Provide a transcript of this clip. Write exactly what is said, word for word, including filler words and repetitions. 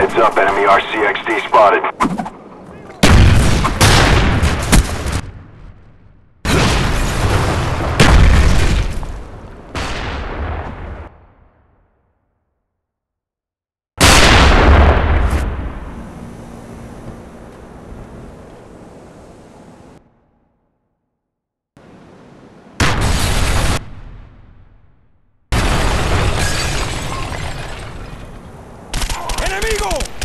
Heads up, enemy R C X D spotted. ¡Enemigo!